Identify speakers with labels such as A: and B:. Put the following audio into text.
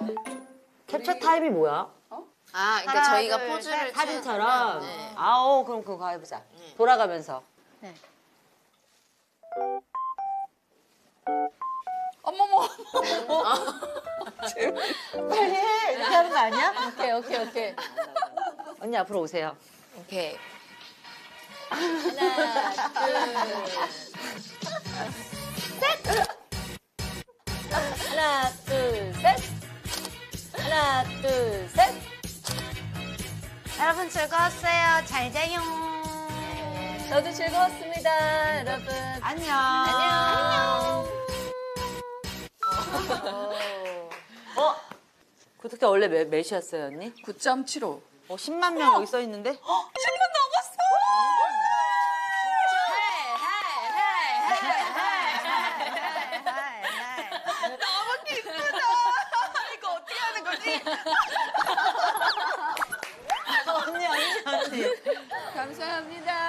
A: 캡처 타임이 뭐야?
B: 아, 그러니까
C: 하나,
B: 저희가
C: 둘,
B: 포즈를
C: 셋.
A: 사진처럼?
B: 네.
A: 아오, 그럼 그거 해보자. 돌아가면서.
C: 어머머.
A: 빨리 해! 이렇게 하는 거 아니야?
C: 오케이.
A: 언니 앞으로 오세요.
B: 오케이.
C: 하나, 둘, 셋. 하나, 둘, 셋.
D: 여러분 즐거웠어요. 잘 자요.
C: 저도 즐거웠습니다, 여러분.
A: 안녕.
D: 안녕.
A: 구독자 원래 몇이었어요, 언니?
B: 9.75.
A: 10만 명 여기 써 있는데?
B: 10만 넘었어! 너무 기쁘다. 이거 어떻게 하는 거지?
A: 언니.
B: 감사합니다.